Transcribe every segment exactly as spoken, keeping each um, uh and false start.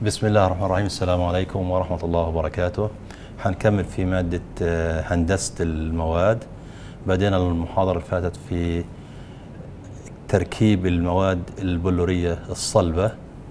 بسم الله الرحمن الرحيم. السلام عليكم ورحمة الله وبركاته. حنكمل في مادة هندسة المواد. بدينا المحاضرة اللي فاتت في تركيب المواد البلورية الصلبة.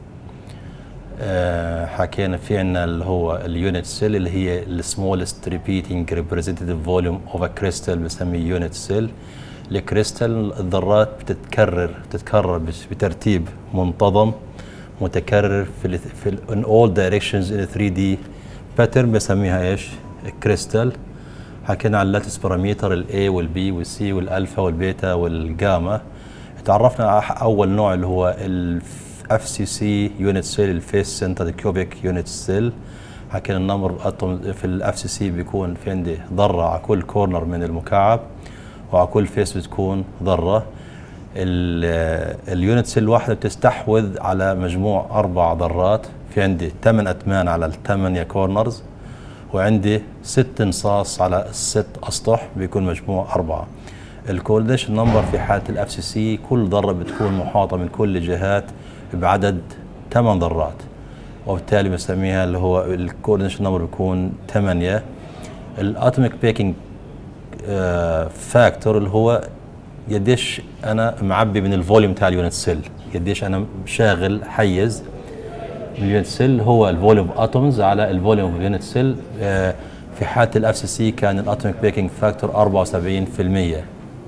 حكينا في عنا اللي هو اليونت سيل اللي هي السمولست ريبيتنج ريبريزنتيف فوليوم اوف ا كريستال، بنسميه يونت سيل. الكريستال الذرات بتتكرر بتتكرر بترتيب منتظم متكرر في ال في ال in all directions in ثري دي pattern، بسميها ايش؟ كريستال. حكينا على اللاتس باراميتر الاي والبي والسي والالفا والبيتا والجاما. تعرفنا على اول نوع اللي هو الاف سي سي يونت سيل، الفيس سنتر كيوبيك يونت سيل. حكينا النمبر اتوم في الاف سي سي بيكون في عندي ذره على كل كورنر من المكعب، وعلى كل فيس بتكون ذره. اليونت سيل الواحدة بتستحوذ على مجموع أربع ذرات. في عندي ثمان أتمان على الثمانية كورنرز، وعندي ست انصاص على الست أسطح، بيكون مجموع أربعة. الكوردينيشن نمبر في حالة الأف سي سي كل ذرة بتكون محاطة من كل جهات بعدد ثمان ذرات، وبالتالي بسميها اللي هو الكوردينيشن نمبر بيكون ثمانية. الاتوميك بيكينج فاكتور اللي هو قديش انا معبي من الفوليوم تاع اليونت سيل، قديش انا شاغل حيز اليونت سيل، هو الفوليوم اتومز على الفوليوم اوف يونت سيل. في حاله الاف سي سي كان الاتوميك بيكينج فاكتور أربعة وسبعين بالمئة.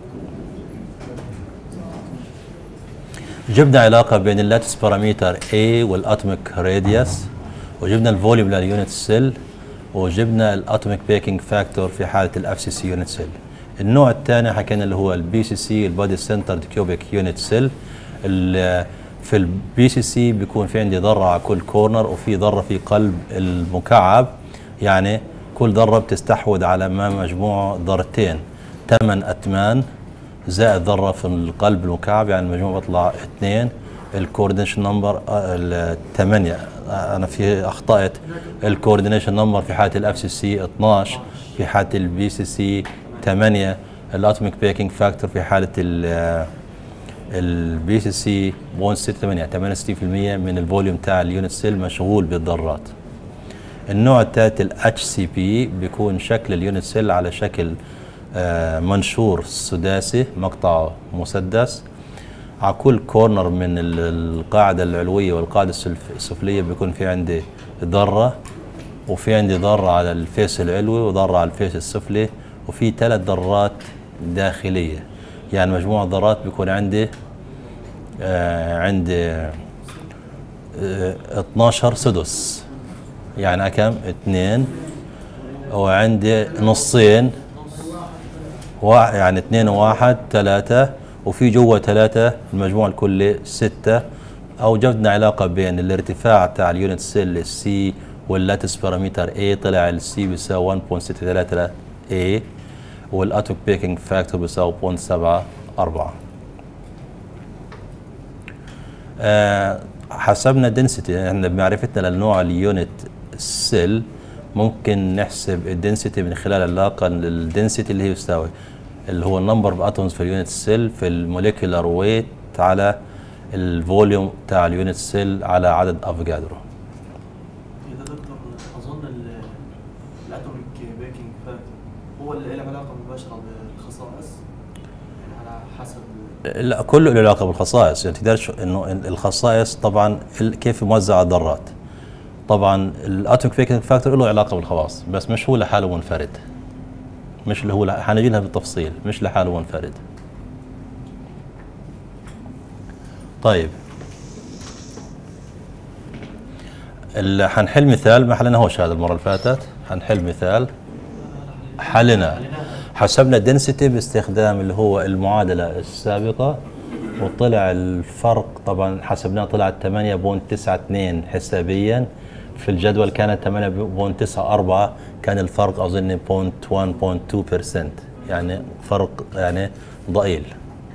جبنا علاقه بين اللاتس باراميتر A والاتوميك راديوس، وجبنا الفوليوم لليونت سيل، وجبنا الاتوميك بيكينج فاكتور في حاله الاف سي سي يونت سيل. النوع الثاني حكينا اللي هو البي سي سي، البادي سنترد كيوبيك يونت سيل. في البي سي سي بيكون في عندي ذره على كل كورنر، وفي ذره في قلب المكعب، يعني كل ذره بتستحوذ على ما مجموع ذرتين، ثمان اتمان زائد ذره في القلب المكعب، يعني المجموع بيطلع اثنين. الكوردينيشن نمبر ثمانية، انا في اخطات. الكوردينيشن نمبر في حاله الاف سي سي اثناشر، في حاله البي سي سي ثمانية. الاتوميك بيكينج فاكتور في حاله البي سي سي صفر ستة ثمانية، ثمانية وستين بالمئة من الفوليوم تاع اليونت سيل مشغول بالذرات. النوع الثالث الاتش سي بي، بيكون شكل اليونت سيل على شكل منشور سداسي مقطعه مسدس. على كل كورنر من القاعده العلويه والقاعده السفليه بيكون في عندي ذره، وفي عندي ذره على الفيس العلوي وذره على الفيس السفلي، وفي ثلاث ذرات داخليه. يعني مجموع الذرات بيكون عندي آه عندي آه اثناشر سدس، يعني كم؟ اثنين. وعندي نصين، يعني اثنين وواحد ثلاثة، وفي جوا ثلاثة، المجموع الكلي ستة. أوجدنا علاقة بين الارتفاع تاع اليونت سيل السي واللاتس باراميتر A، طلع السي بيساوي واحد فاصلة ستة ثلاثة ثلاثة A، والاتوميك بيكينج فاكتور بيساوي صفر فاصلة سبعة أربعة. أه حسبنا الدنسيتي. احنا بمعرفتنا للنوع اليونت سيل ممكن نحسب الدنسيتي من خلال العلاقه الدنسيتي اللي هي يساوي اللي هو النمبر اوف اتومز في اليونت سيل في الموليكولار ويت على الفوليوم تاع اليونت سيل على عدد افوكادرو. هو اللي له علاقه مباشره بالخصائص، يعني على حسب. لا، كله له علاقه بالخصائص. يعني تقدرش انه الخصائص طبعا كيف موزع الذرات. طبعا الاتوميك بيكينج فاكتور له علاقه بالخواص، بس مش هو لحاله منفرد. مش اللي هو حنجي لها بالتفصيل، مش لحاله منفرد. طيب، حنحل مثال. ما حلناهوش هذا المره اللي فاتت. حنحل مثال حلنا حسبنا الدنسيتي باستخدام اللي هو المعادله السابقه، وطلع الفرق. طبعا حسبناه طلع ثمانية فاصلة تسعة اثنين حسابيا. في الجدول كانت ثمانية فاصلة تسعة أربعة، كان الفرق اظن صفر فاصلة واحد اثنين بالمئة، يعني فرق يعني ضئيل.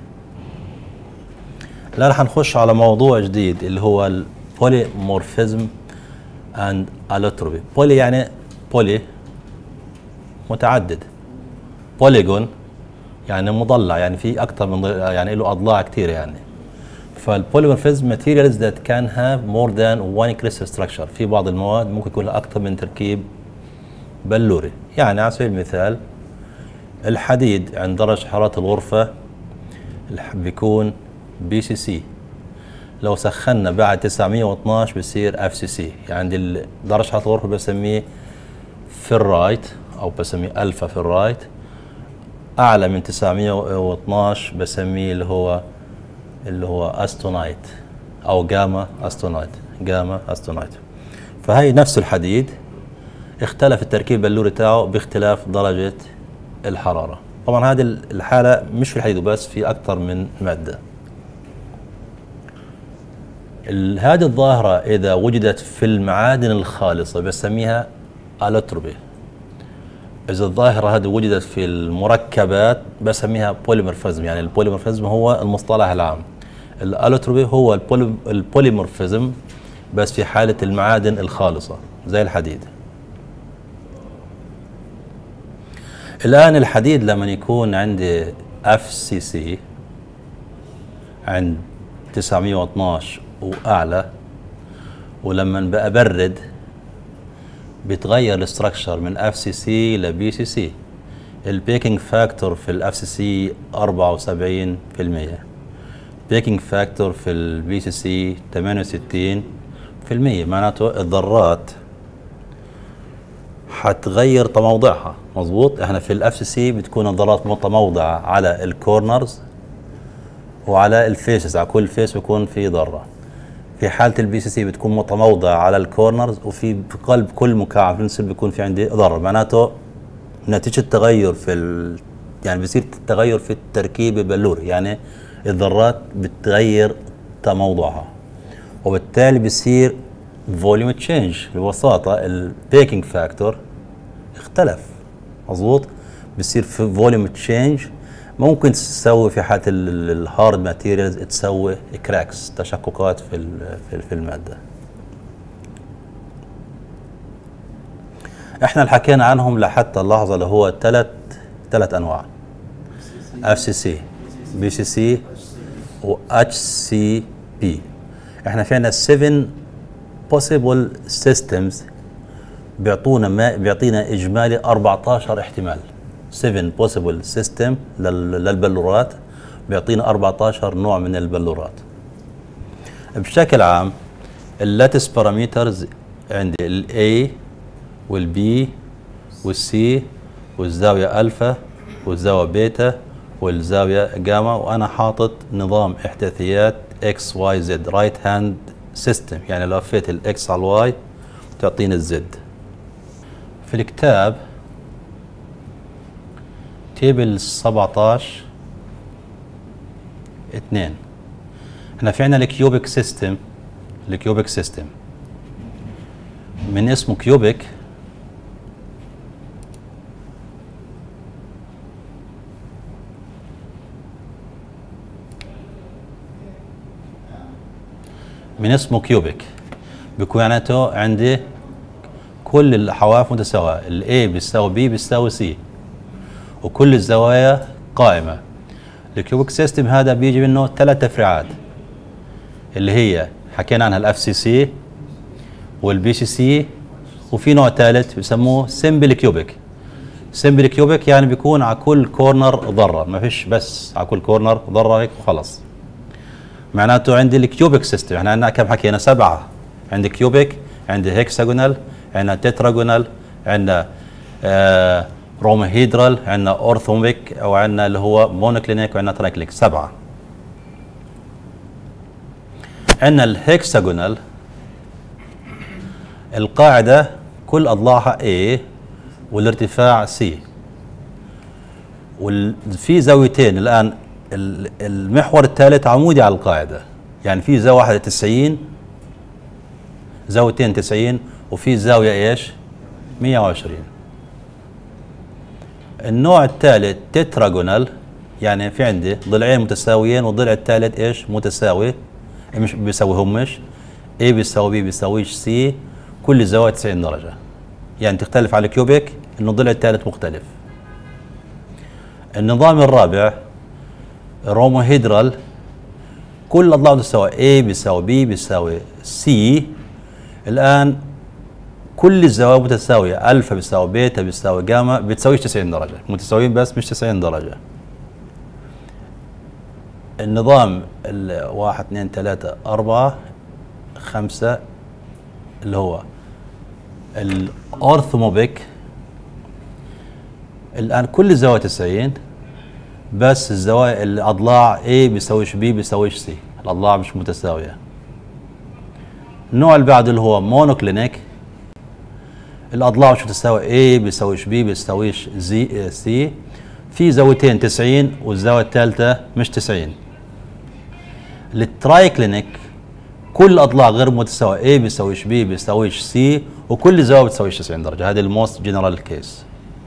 الان حنخش على موضوع جديد اللي هو البوليمورفيزم اند الوتروبي. بولي يعني بولي متعدد، بوليجون يعني مضلع، يعني في اكثر من يعني له اضلاع كثير. يعني فالبوليمورفيزم materials that can have more than one crystal structure. في بعض المواد ممكن يكون لها أكثر من تركيب بلوري. يعني على سبيل المثال الحديد عند درجة حرارة الغرفة بيكون بي سي سي، لو سخنا بعد تسعمية واثناشر بصير اف سي سي. يعني عند درجة حرارة الغرفة بسميه فيرايت أو بسميه ألفا فيرايت، أعلى من تسعمية واثناشر بسميه اللي هو اللي هو أستونايت أو جاما أستونايت، جاما أستونايت. فهي نفس الحديد، اختلف التركيب البلوري تاعه باختلاف درجة الحرارة. طبعا هذه الحالة مش في الحديد بس، في أكثر من مادة. هذه الظاهرة إذا وجدت في المعادن الخالصة بسميها ألوتروبي. إذا الظاهرة هذه وجدت في المركبات بسميها بوليمورفيزم. يعني البوليمورفيزم هو المصطلح العام، الألوتروبي هو البولي البوليمورفيزم بس في حالة المعادن الخالصة زي الحديد. الآن الحديد لما يكون عندي اف سي سي عند تسعمية واثناشر وأعلى، ولما بقى برد بيتغير الاستراكشر من اف سي سي لبي سي سي. البيكينج فاكتور في الاف سي سي أربعة وسبعين بالمية، البيكينج فاكتور في البي سي سي ثمانية وستين بالمية. معناته الذرات حتغير تموضعها. مظبوط. احنا في الاف سي سي بتكون الذرات متموضعه على الكورنرز وعلى الفيسز، على كل فيس بيكون في ذره. في حاله البي سي سي بتكون متموضعه على الكورنرز، وفي قلب كل مكعب بنصير بيكون في عندي ذره. معناته نتيجه التغير في ال... يعني بيصير تغير في التركيب البلوري، يعني الذرات بتغير تموضعها، وبالتالي بيصير فوليوم تشينج. ببساطه البيكينج فاكتور اختلف. مظبوط. بيصير في فوليوم تشينج. ممكن تسوي في حاله الهارد ماتيريالز تسوي كراكس، تشققات في في الماده. احنا اللي حكينا عنهم لحتى اللحظه اللي هو ثلاث ثلاث انواع: اف سي سي، بي سي سي، و اتش سي بي. احنا في عندنا سبعة possible systems بيعطونا ما بيعطينا اجمالي أربعتاشر احتمال. سبعة possible system للبلورات بيعطينا أربعتاشر نوع من البلورات. بشكل عام اللاتس بارامترز عندي الاي والبي والسي والزاويه الفا والزاويه بيتا والزاويه جاما، وانا حاطط نظام احداثيات اكس واي زد، رايت هاند سيستم. يعني لو لفيت الاكس على الواي تعطيني الزد. في الكتاب تيبل سبعتاشر اثنين احنا في عندنا الكيوبيك سيستم. الكيوبيك سيستم من اسمه كيوبيك من اسمه كيوبيك بيكون معناته عندي كل الحواف متساوية، ال A بيساوي B بيساوي C، وكل الزوايا قائمة. الكيوبيك سيستم هذا بيجي منه ثلاث تفريعات اللي هي حكينا عنها الاف سي سي والبي سي سي، وفي نوع ثالث بيسموه سمبل كيوبيك. سمبل كيوبيك يعني بيكون على كل كورنر ذرة، ما فيش بس على كل كورنر ذرة هيك وخلص. معناته عندي الكيوبيك سيستم احنا عندنا كم حكينا؟ سبعة. عندي كيوبيك، عندي هيكساجونال، عندنا تتراجونال، عندنا آه رومهيدرال، عندنا اورثوميك، او عندنا اللي هو مونوكلينيك، وعندنا ترايكليك. سبعة. عندنا الهيكساجونال القاعدة كل أضلاعها A والارتفاع C، وفي زاويتين. الآن المحور الثالث عمودي على القاعدة، يعني في زاوية واحدة تسعين، زاويتين تسعين، وفي زاوية ايش؟ مية وعشرين. النوع الثالث تتراجونال، يعني في عندي ضلعين متساويين والضلع الثالث ايش؟ متساوي، مش بيساويهمش. A بيساوي B بيساويش C، كل الزوايا تسعين درجة. يعني تختلف على الكيوبيك انه الضلع الثالث مختلف. النظام الرابع روموهيدرال، كل الأضلاع تساوي A بيساوي B بيساوي C. الآن كل الزوايا متساوية، ألفا بيساوي بيتا بيساوي جاما بتساويش تسعين درجة، متساويين بس مش تسعين درجة. النظام واحد اثنين ثلاثة أربعة خمسة اللي هو الأورثوموبيك، الآن كل الزوايا تسعين بس الزوايا الأضلاع A بيساويش B بيساويش C، الأضلاع مش متساوية. النوع اللي بعده اللي هو مونوكلينيك، الأضلاع مش متساوية، A بيساويش B بيساويش C، في زاويتين تسعين والزاوية الثالثة مش تسعين. الترايكلينيك كل الأضلاع غير متساوية، A بيساويش B بيساويش C وكل الزوايا بتساويش تسعين درجة. هذه الموست جنرال كيس.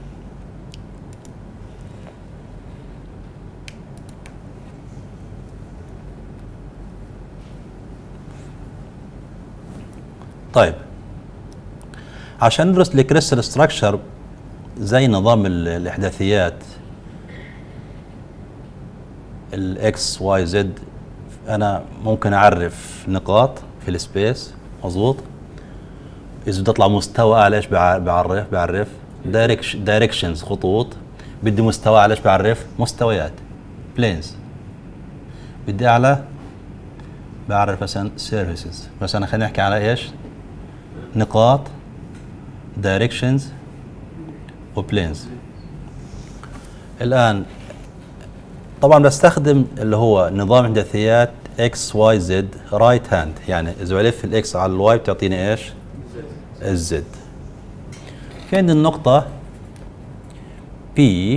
طيب عشان ندرس الكريستال ستراكشر زي نظام الاحداثيات الاكس واي زد، انا ممكن اعرف نقاط في السبيس مظبوط. اذا بدي اطلع مستوى اعلى ايش بعرف؟ بعرف دايركشنز خطوط. بدي مستوى اعلى ايش بعرف؟ مستويات بلينز. بدي اعلى بعرف مثلا سيرفيسز. مثلا خلينا نحكي على ايش؟ نقاط directions وبلينز. الآن طبعا بستخدم اللي هو نظام احداثيات x y z right hand، يعني إذا بلف الإكس على الواي بتعطيني إيش؟ الزد. في عندي النقطة P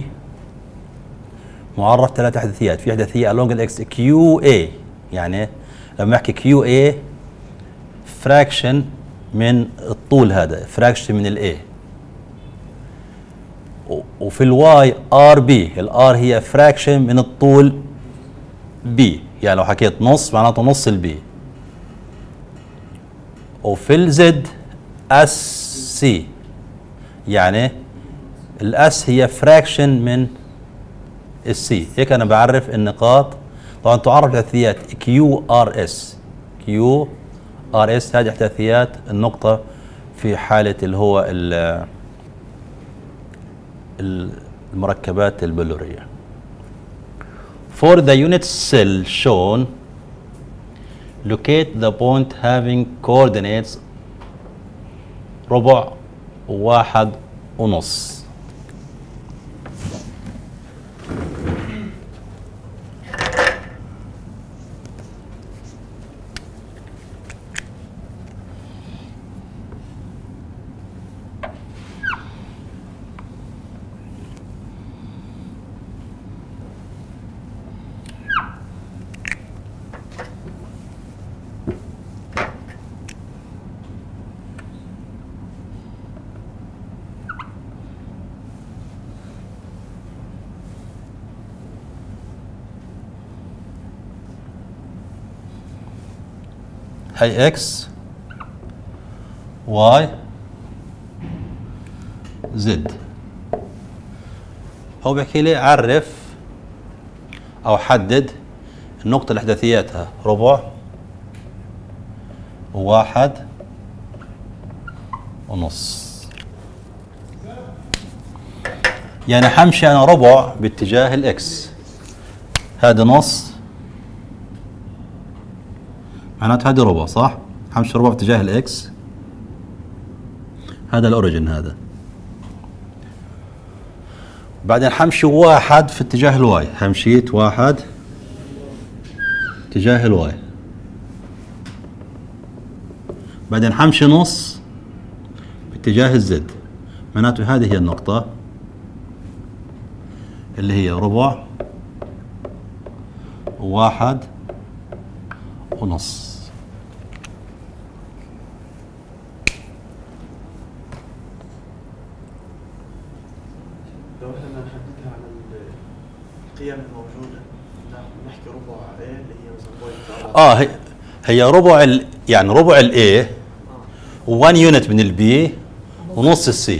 معرف ثلاث احداثيات، في احداثية along الإكس كيو إيه، يعني لما أحكي كيو إيه fraction من الطول، هذا فراكشن من الاي. وفي الواي ار بي، الار هي فراكشن من الطول بي، يعني لو حكيت نص معناته نص البي. وفي الزد اس سي، يعني الاس هي فراكشن من السي. هيك انا بعرف النقاط. طبعا تعرف الاحداثيات كيو ار اس، كيو ار اس هذه احداثيات النقطة في حالة اللي هو المركبات البلورية. For the unit cell shown, locate the point having coordinates ربع وواحد ونص. هي اكس واي زد. هو بيحكي لي عرف او حدد النقطة اللي احداثياتها ربع وواحد ونص. يعني حمشي انا ربع باتجاه الاكس، هذا نص معناته هذه ربع صح؟ حمشي ربع باتجاه الاكس، هذا الاوريجن هذا. بعدين حمشي واحد في اتجاه الواي، همشيت واحد اتجاه الواي. بعدين حمشي نص باتجاه الزد، معناته هذه هي النقطة اللي هي ربع وواحد ونص. لو احنا نحددها على القيم الموجودة، نحكي ربع A اللي هي مثلا بوينت اه هي هي ربع ال يعني ربع ال A و1 يونت من ال B ونص ال C.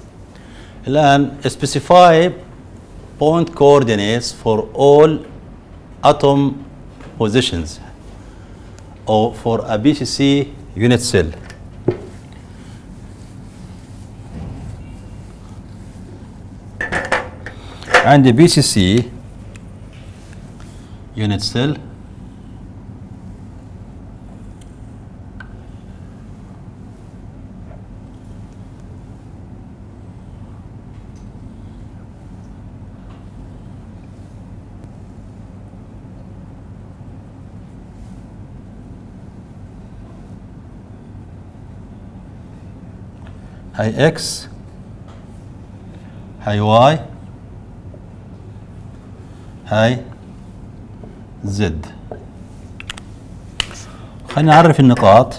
الآن specify point coordinates for all atom positions or for a B C C unit cell. عندي B C C unit cell هاي X هاي Y هاي Z. خلينا نعرف النقاط.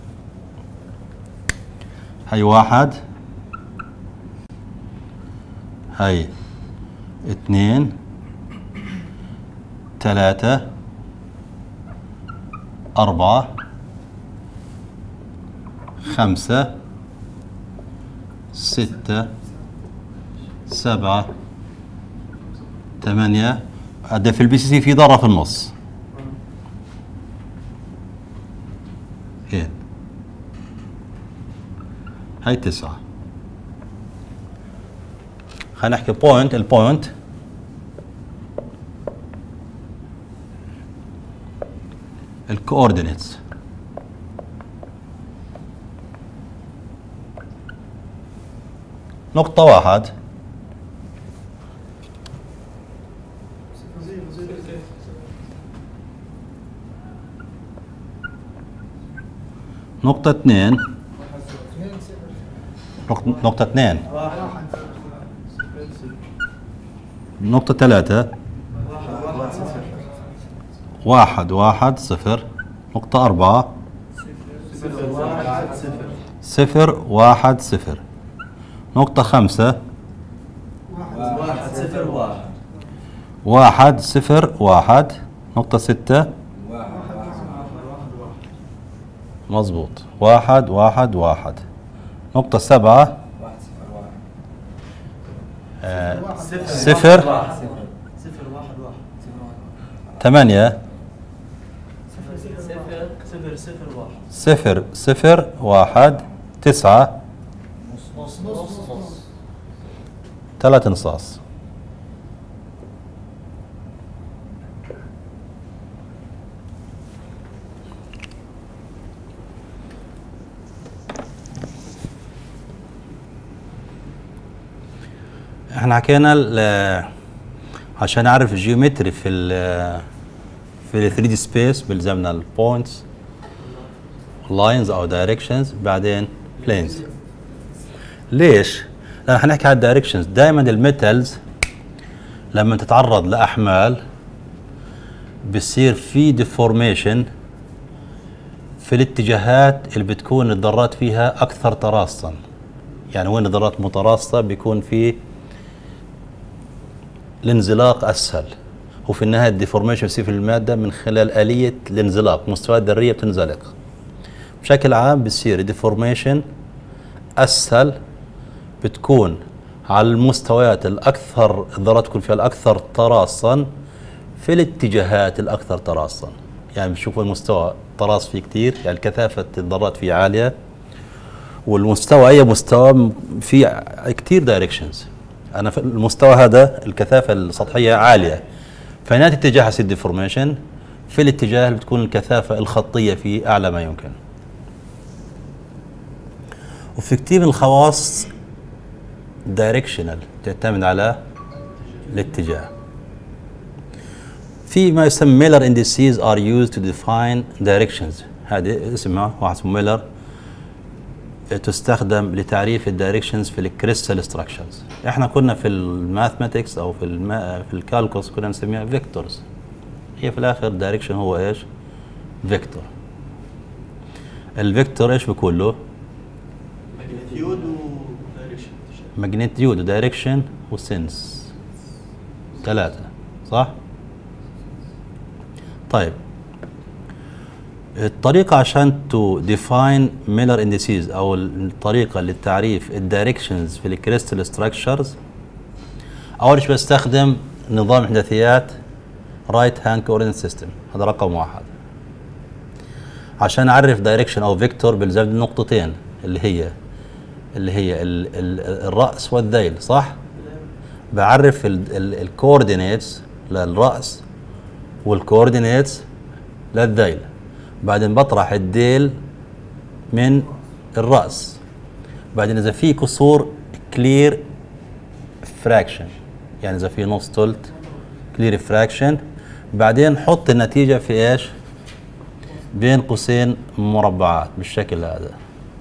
هاي واحد هاي اثنين ثلاثة أربعة خمسة ستة سبعة ثمانية. هذا في البي سي سي في ذرة في النص. هين هاي تسعة. خلينا نحكي بوينت. البوينت الكوردينيتس نقطة واحد نقطة اثنين نقطة اثنين نقطة ثلاثة واحد واحد صفر. نقطة أربعة صفر واحد صفر. نقطة خمسة واحد صفر واحد واحد صفر واحد. نقطة ستة مظبوط واحد واحد واحد. نقطة سبعة آه صفر صفر واحد واحد ثمانية صفر صفر واحد صفر صفر واحد تسعة نص نص نص ثلاث نصاص. احنا حكينا عشان نعرف الجيومتري في ال في ال ثري دي سبيس بلزمنا البوينتس لاينز او دايركشنز بعدين بلينز. ليش؟ لأن حنحكي على الدايركشنز. دائما الميتالز لما تتعرض لأحمال بصير في ديفورميشن في الاتجاهات اللي بتكون الذرات فيها أكثر تراصا. يعني وين الذرات متراصة بيكون في الانزلاق أسهل. وفي النهاية الديفورميشن بيصير في المادة من خلال آلية الانزلاق. مستويات ذرية بتنزلق. بشكل عام بيصير الديفورميشن أسهل بتكون على المستويات الأكثر الذرات تكون فيها الأكثر تراصا في الاتجاهات الأكثر تراصا. يعني بنشوف المستوى تراص فيه كتير، يعني كثافة الذرات فيه عالية، والمستوى أي مستوى فيه كتير دايركشنز. أنا في المستوى هذا الكثافة السطحية عالية، فنهاية اتجاه حيصير ديفورميشن في الاتجاه اللي بتكون الكثافة الخطية فيه أعلى ما يمكن. وفي كتير من الخواص دايركشنال تعتمد على الاتجاه. في ما يسمى ميلر indices are used to define directions. هذه اسمها واحد اسمه ميلر، تستخدم لتعريف الدايركشنز في الكريستال ستراكشرز. احنا كنا في الماثماتكس او في الما في الكالكولس كنا نسميها فيكتورز. هي في الاخر دايركشن هو ايش؟ فيكتور. الفيكتور ايش بيكون له؟ ماجنتيود ودايركشن. ماجنتيود ودايركشن وسنس. ثلاثة صح؟ طيب الطريقة عشان تو ديفاين ميلر انديسيز او الطريقة للتعريف الدايركشنز في الكريستال ستراكشرز، اول شيء بستخدم نظام احداثيات رايت هاند كوردينيت سيستم. هذا رقم واحد. عشان اعرف دايركشن او فيكتور بلزمني نقطتين اللي هي اللي هي ال ال الراس والذيل، صح؟ بعرف الكوردينيتس للراس والكوردينيتس للذيل، بعدين بطرح الديل من الراس، بعدين اذا في كسور كلير فراكشن، يعني اذا في نص تلت كلير فراكشن، بعدين حط النتيجه في ايش؟ بين قوسين مربعات بالشكل هذا.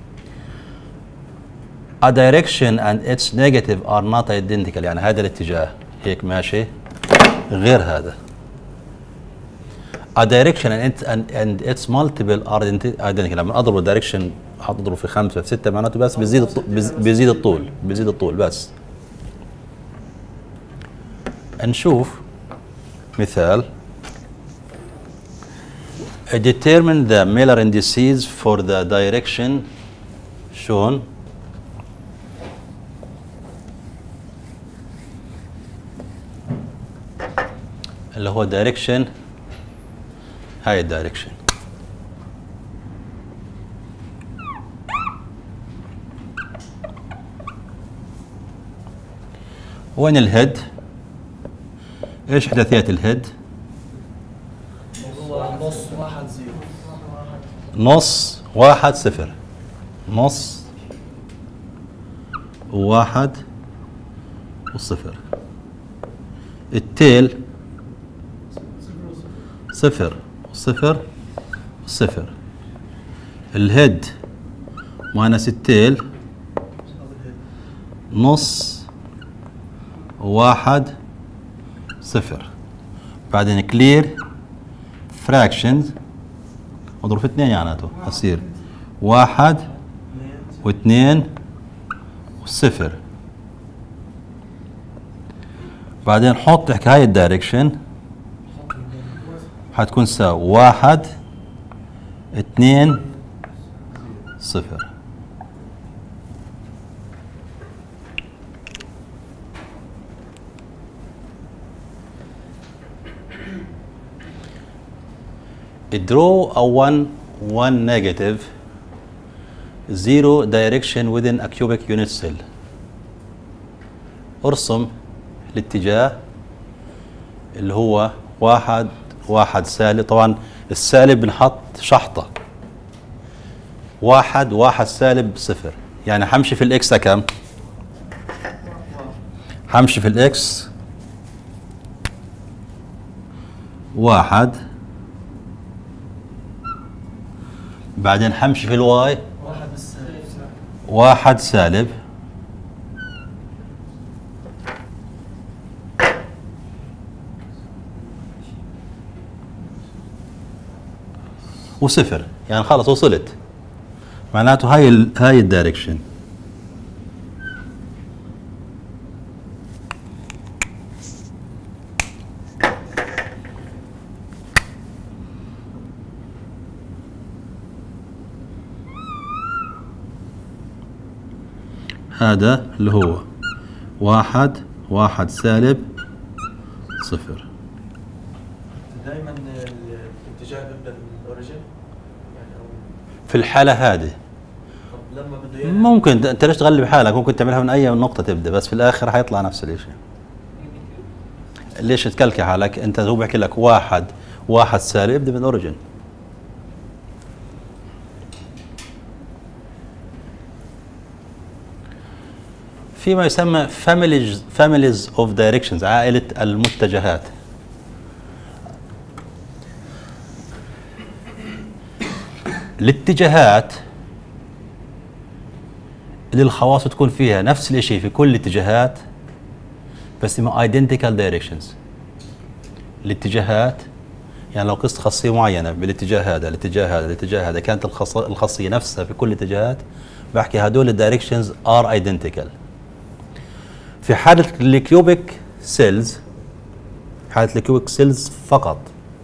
A direction and its negative are not identical، يعني هذا الاتجاه هيك ماشي غير هذا. A direction and its, and, and its multiple are identical. لما اضرب الدايركشن اضرب في خمسه في سته معناته بس بيزيد الطول بيزيد الطول بيزيد الطول بس. نشوف مثال. Determine the Miller indices for the direction shown اللي هو direction، هاي الدايركشن. وين الهيد؟ ايش احداثيات الهيد؟ نص واحد زيرو. نص واحد صفر. نص واحد وصفر. التيل صفر وصفر وصفر. الهيد ماينس التيل نص واحد صفر. بعدين كلير فراكشنز اضرب في اثنين معناته يصير واحد واثنين وصفر. بعدين حط احكي هاي الدايركشن حتكون تساوي واحد اثنين صفر. Draw a one one negative zero direction within a cubic unit cell. ارسم الاتجاه اللي هو واحد واحد سالب. طبعا السالب بنحط شحطة. واحد واحد سالب صفر، يعني حمشي في الاكس كم؟ حمشي في الاكس واحد، بعدين حمشي في الواي واحد بالسالب. واحد سالب، وصفر، يعني خلص وصلت. معناته هاي ال هاي الدايركشن. هذا اللي هو واحد واحد سالب صفر. دائما الاتجاه بيبدا من الاوريجن يعني او في الحالة هذه طب لما بده ينهي ممكن انت ليش تغلب حالك؟ ممكن تعملها من اي نقطة تبدا، بس في الاخر حيطلع نفس الشيء. ليش تكلكع حالك؟ انت هو بحكي لك واحد واحد سالب ابدا من الاوريجن. فيما يسمى families families of directions، عائلة المتجهات. الاتجاهات اللي الخواص تكون فيها نفس الشيء في كل الاتجاهات بس اسمها identical directions. الاتجاهات يعني لو قست خاصية معينة بالاتجاه هذا الاتجاه هذا الاتجاه هذا كانت الخاصية نفسها في كل الاتجاهات، بحكي هدول الدايركشنز are identical. في حالة الكيوبيك سيلز، حالة الكيوبيك سيلز فقط،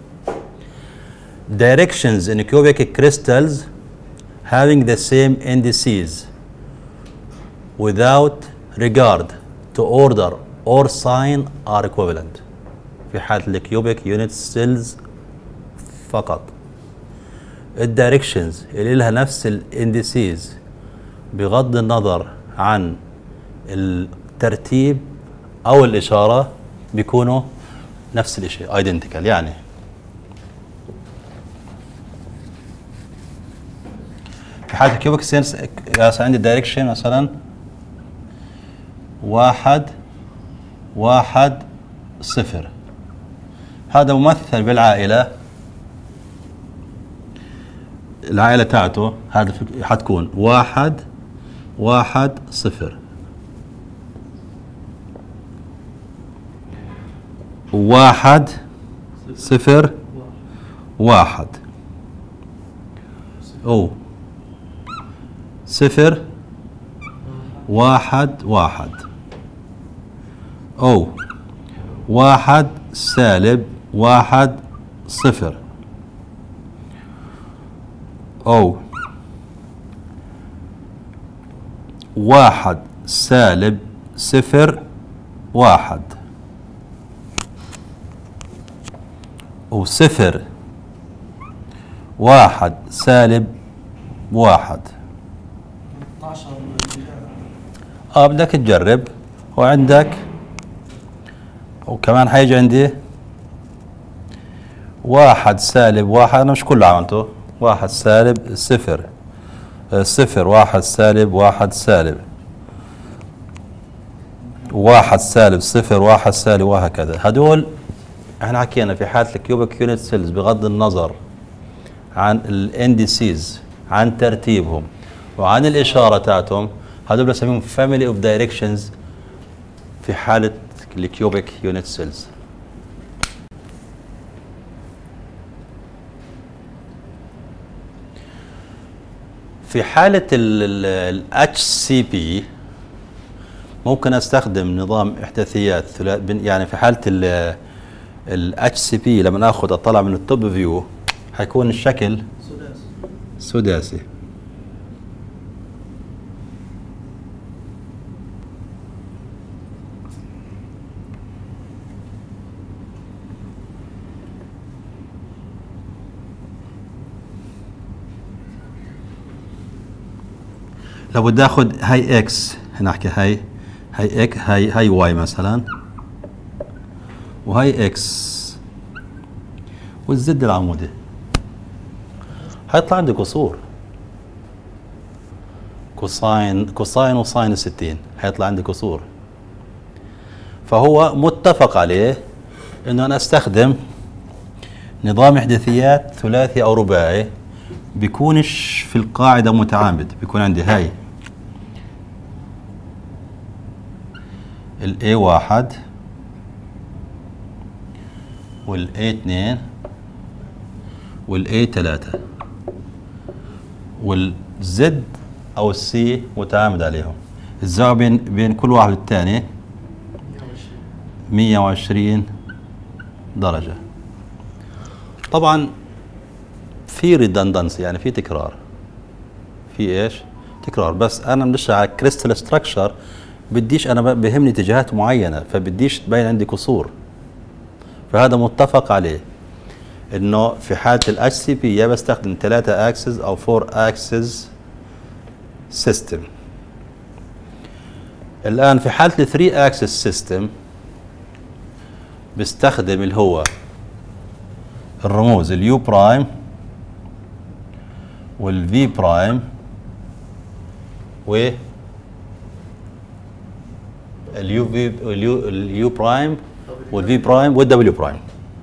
directions in cubic crystals having the same indices without regard to order or sign are equivalent. في حالة الكيوبيك يونت سيلز فقط. الدايركشنز اللي لها نفس الاندسيز بغض النظر عن الترتيب او الاشاره بيكونوا نفس الشيء ايدنتيكال. يعني في حاله الكيوبيك سيلز عندي الدايركشن مثلا واحد واحد صفر، هذا ممثل بالعائله، العائله تاعته هذا حتكون واحد واحد صفر، واحد صفر واحد، او صفر واحد واحد، او واحد سالب واحد صفر، او واحد سالب صفر واحد، او صفر واحد سالب واحد. اه بدك تجرب. وعندك وكمان حيجي عندي واحد سالب واحد، انا مش كله عملته، واحد سالب صفر صفر واحد سالب واحد سالب واحد سالب صفر واحد سالب وهكذا. هدول احنا حكينا في حالة الكيوبيك يونت سيلز بغض النظر عن الاندسيز، عن ترتيبهم وعن الاشاره تاعتهم، هدول بسميهم فاميلي اوف دايركشنز في حالة الكيوبيك يونت سيلز. في حالة ال اتش سي بي ممكن استخدم نظام احداثيات ثلاثي. يعني في حالة ال اتش سي بي لما ناخذ اطلع من التوب فيو حيكون الشكل سداسي. لو بدي اخذ هاي اكس، نحكي هاي هاي اكس، هاي هاي واي مثلا، وهاي اكس والزد العمودي، حيطلع عندي قصور كوساين كوساين وساين ستين، حيطلع عندي قصور. فهو متفق عليه انه انا استخدم نظام احداثيات ثلاثي او رباعي، بيكونش في القاعدة متعامد، بيكون عندي هاي ال إيه واحد وال إيه اثنين وال إيه ثلاثة والزد او السي متعامد عليهم. الزاوية بين بين كل واحد والثاني مية وعشرين درجة. طبعا في ريدندنسي، يعني في تكرار، في ايش؟ تكرار. بس انا بنشتغل على كريستال ستراكشر، بديش انا بهمني اتجاهات معينه، فبديش تبين عندي كسور. فهذا متفق عليه انه في حاله الاتش سي بي يا بستخدم ثلاثة اكسس او فور اكسس سيستم. الان في حاله الثري اكسس سيستم بستخدم اللي هو الرموز اليو برايم والفي برايم و اليو في اليو اليو برايم والفي برايم والدبليو برايم.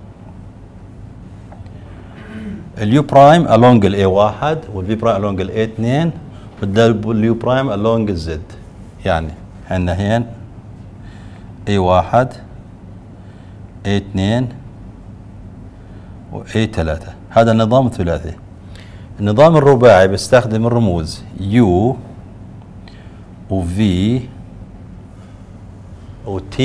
اليو برايم along ال إيه واحد والفي برايم along ال إيه اثنين والدبليو برايم along الزد. يعني عندنا هين إيه واحد إيه اثنين و إيه ثلاثة. هذا النظام الثلاثي. النظام الرباعي بستخدم الرموز U و V و T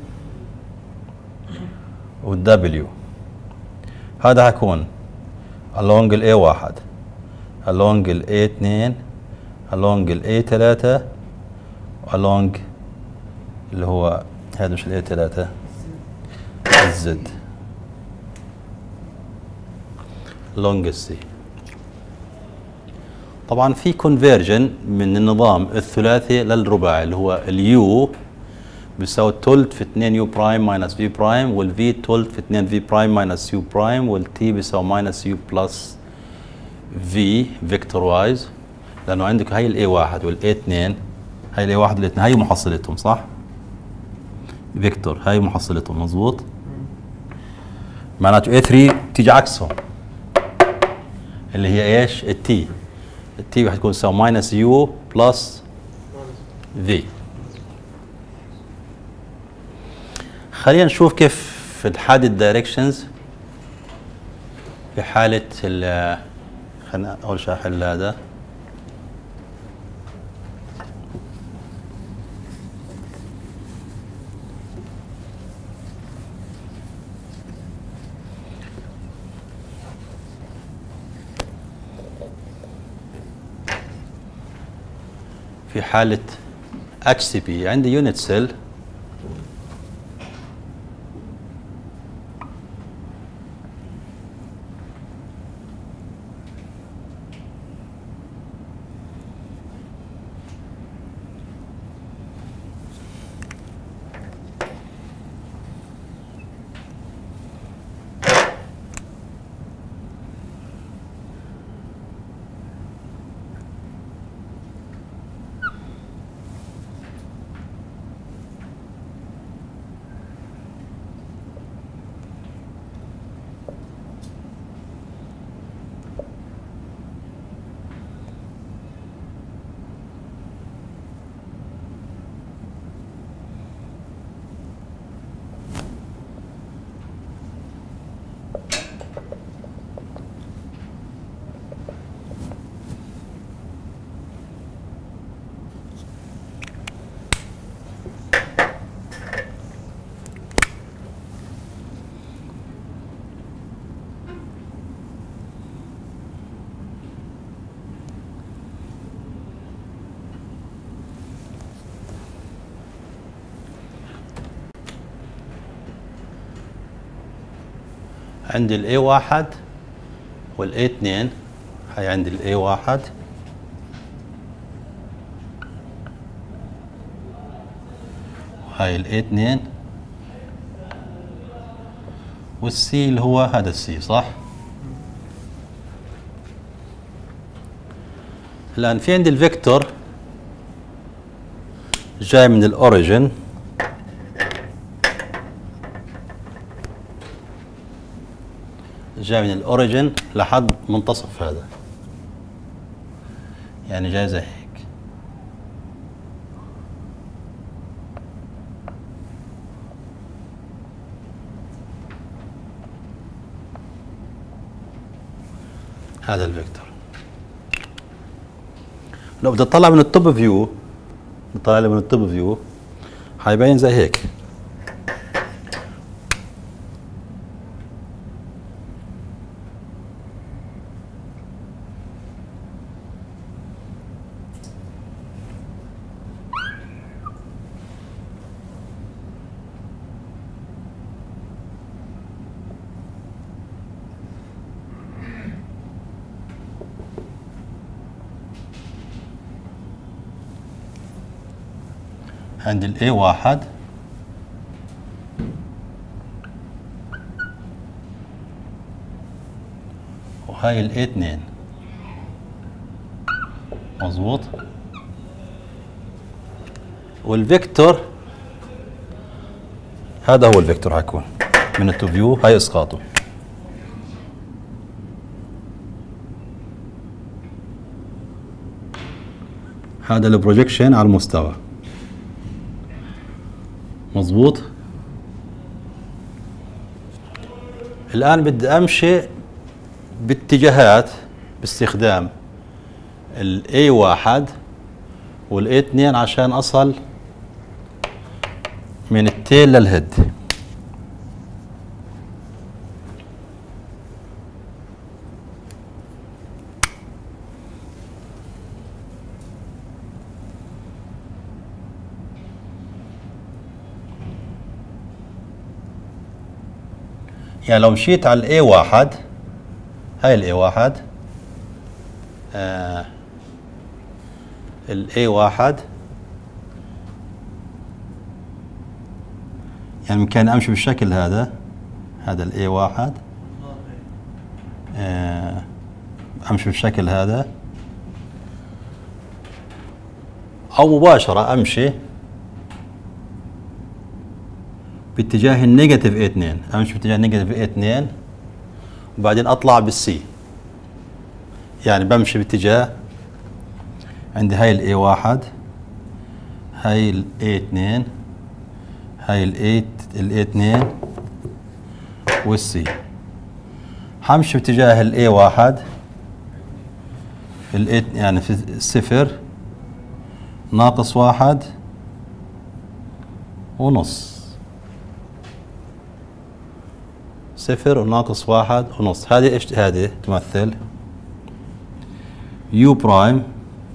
و W. هذا حيكون along ال إيه واحد along ال إيه اثنين along ال إيه ثلاثة along اللي هو هذا مش ال إيه ثلاثة الزد longest c. طبعا في conversion من النظام الثلاثي للرباعي اللي هو اليو بيساوي تولت في اثنين يو برايم ماينس في برايم، والفي تولت في اثنين في برايم ماينس يو برايم، والتي بيساوي ماينس يو بلس في فيكتور وايز، لانه عندك هاي الاي واحد والاي اثنين، هاي الاي واحد والاثنين هاي محصلتهم صح؟ فيكتور هاي محصلتهم مضبوط؟ معناته اي ثلاثة تيجي عكسهم اللي هي ايش؟ التي. التي راح تكون تساوي ماينس يو بلس في. خلينا نشوف كيف نحدد الدايركشنز في حالة ال خلينا أول شيء أحل هذا. في حالة اتش سي بي عندي يونت سيل عندي الاي واحد والاي اثنين، هاي عندي الاي واحد وهاي الاي اثنين والسي اللي هو هذا السي صح؟ الآن في عندي الفيكتور جاي من الاوريجن جاي من الاوريجن لحد منتصف هذا، يعني جاي زي هيك. هذا الفيكتور لو بدي اطلع من التوب فيو، نطلع له من التوب فيو حيبين زي هيك. عندي الاي واحد وهاي الاي اثنين مظبوط، والفيكتور هذا هو الفيكتور حيكون من التو فيو، هاي اسقاطه. هذا البروجيكشن على المستوى مظبوط. الآن بدي أمشي باتجاهات باستخدام ال إيه واحد وال إيه اثنين عشان أصل من التيل للهيد. يعني لو مشيت على الاي واحد، هاي الاي واحد، آه الاي واحد يعني ممكن امشي بالشكل هذا، هذا الاي واحد، آه امشي بالشكل هذا، او مباشرة امشي باتجاه النيجاتيف اي اثنين، امشي باتجاه النيجاتيف اي اثنين وبعدين اطلع بالسي. يعني بمشي باتجاه، عندي هاي الاي واحد، هاي الاي اثنين، هاي الاي الاي اثنين والسي. حمشي باتجاه الاي واحد، الاي يعني في صفر ناقص واحد ونص، صفر وناقص واحد ونص. هذه ايش؟ هذه تمثل يو برايم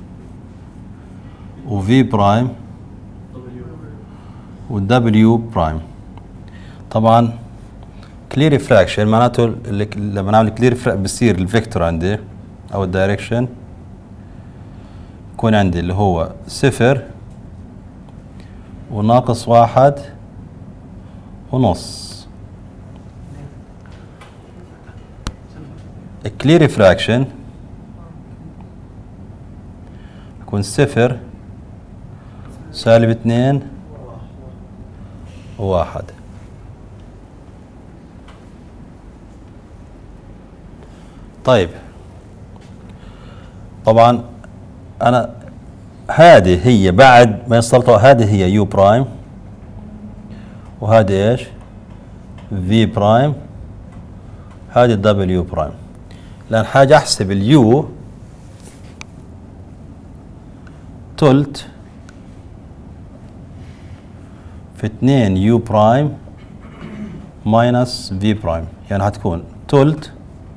وفي برايم والدبليو برايم. طبعا كلير ريفراكشن معناته لما نعمل كلير بصير الفيكتور عندي او الدايركشن يكون عندي اللي هو صفر وناقص واحد ونص. الكلير ريفراكشن يكون صفر سالب اثنين وواحد. طيب طبعا انا هذه هي بعد ما يصلتوا، هذه هي يو برايم وهذه ايش؟ في برايم، هذه الدبليو برايم. لان حاجه احسب اليو تلت في اثنين يو برايم ماينس في برايم، يعني هتكون تلت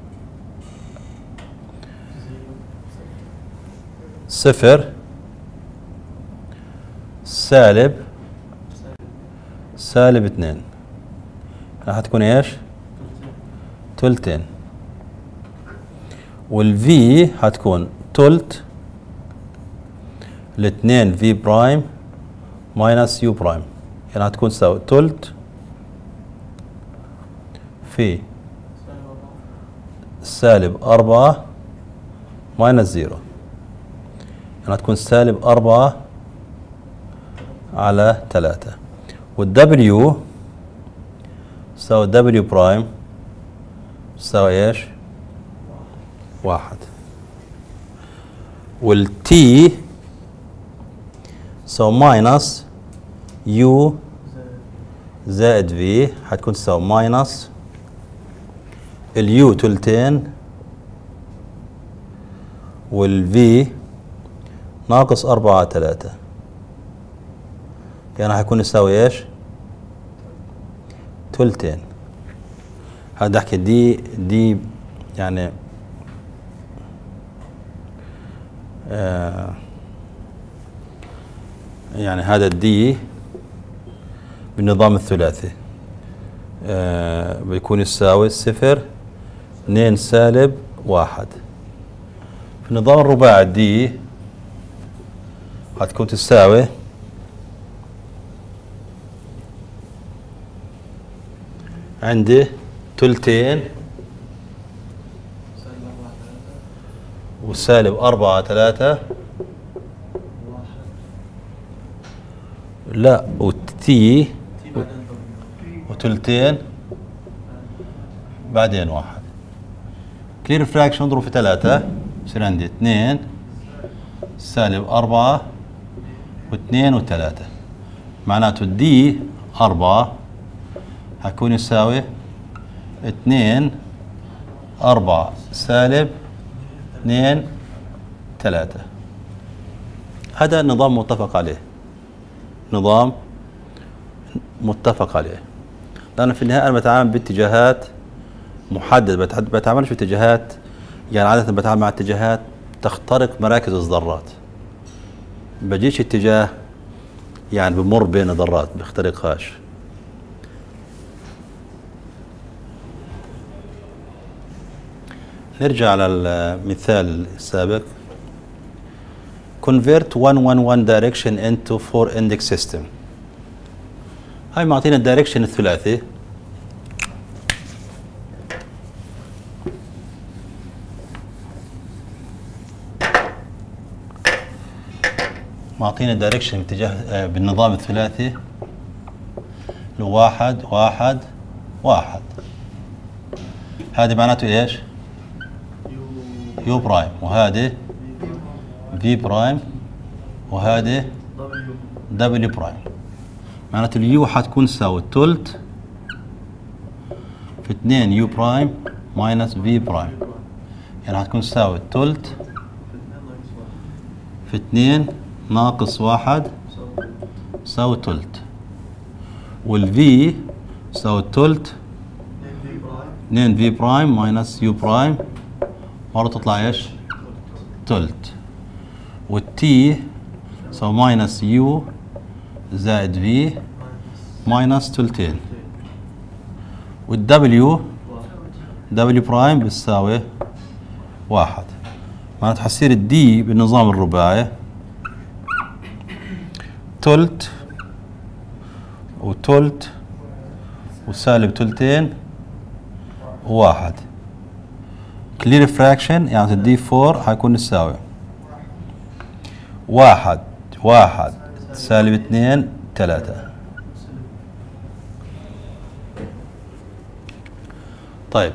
صفر سالب سالب اثنين، يعني هتكون ايش؟ تلتين. والفي هتكون تلت الاثنين في برايم ماينس يو برايم، يعني هتكون تساوي تلت في سالب أربعة ماينس زيرو، يعني هتكون سالب أربعة على ثلاثة. والدبليو تساوي دبليو برايم تساوي ايش؟ واحد. والتي تساوي ماينس يو زائد في، حتكون تساوي ماينس اليو تلتين والفي ناقص أربعة على ثلاثة، يعني حيكون يساوي ايش؟ تلتين. هذا احكي دي دي يعني آه يعني هذا الدي بالنظام الثلاثي آه بيكون يساوي صفر اثنين سالب واحد. في النظام الرباعي الدي هتكون تساوي عندي تلتين وسالب أربعة ثلاثة، لا وتي وتلتين بعدين واحد. كلير فراكشن نضرب في ثلاثة يصير عندي اثنين سالب أربعة واثنين وثلاثة، معناته دي أربعة هيكون يساوي اثنين أربعة سالب اثنين ثلاثة. هذا النظام متفق عليه، نظام متفق عليه، لأن في النهاية أنا بتعامل باتجاهات محددة، بتعاملش باتجاهات يعني عادة بتعامل مع اتجاهات تخترق مراكز الذرات، بجيش اتجاه يعني بمر بين ذرات بيخترقهاش. نرجع على المثال السابق. convert one one one direction into four index system. هاي معطينا الدايركشن الثلاثي. معطينا الدايركشن باتجاه بالنظام الثلاثي لو واحد واحد واحد. هذه معناته ايش؟ يو برايم، وهذه في برايم، وهذه دبليو برايم. معناته اليو حتكون تساوي تلت في اثنين يو برايم ماينس في برايم، يعني حتكون تساوي تلت في اثنين ناقص واحد تساوي تلت، والفي تساوي تلت اثنين في برايم ماينس يو برايم مرة تطلع ايش؟ تلت، والتي تساوي ماينس يو زائد في ماينس تلتين، والدبليو دبليو برايم بتساوي واحد. معناتها حتصير الدي بالنظام الرباعي تلت وتلت وسالب تلتين وواحد. كلير فراكشن يعني الدي فور حيكون يساوي واحد واحد سالب اثنين ثلاثة. طيب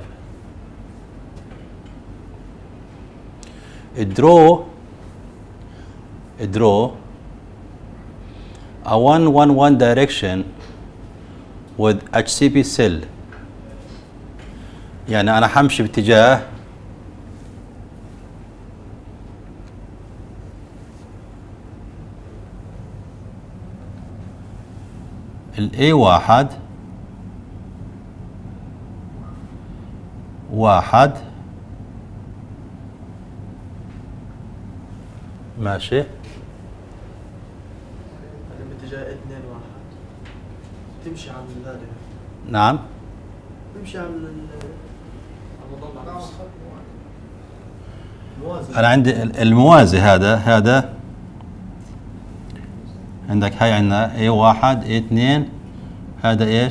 draw draw a one one one direction with H C P cell. يعني أنا حمشي باتجاه ال A واحد واحد ماشي باتجاه اثنين واحد تمشي على هذا. نعم تمشي على المضلع الموازي. أنا عندي الموازي هذا هذا عندك هاي عندنا A واحد A اثنين، هذا ايش؟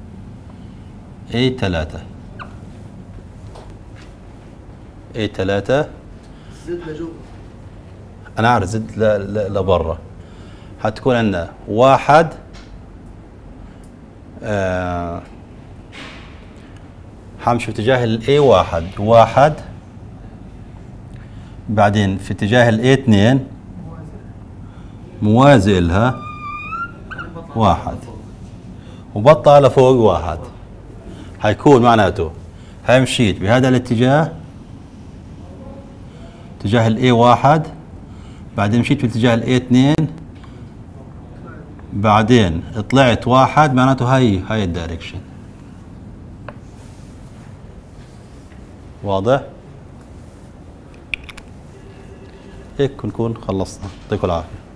A ثلاثة A ثلاثة زد لجوا. أنا أعرف زد لبرا. حتكون عندنا واحد آه حمشي في اتجاه ال A واحد واحد، بعدين في اتجاه ال A اثنين موازي لها واحد، وبطلع لفوق واحد. حيكون معناته هاي مشيت بهذا الاتجاه اتجاه ال A واحد، بعدين مشيت باتجاه ال A اثنين، بعدين طلعت واحد، معناته هاي هاي الدايركشن. واضح؟ هيك نكون خلصنا. يعطيكم العافية.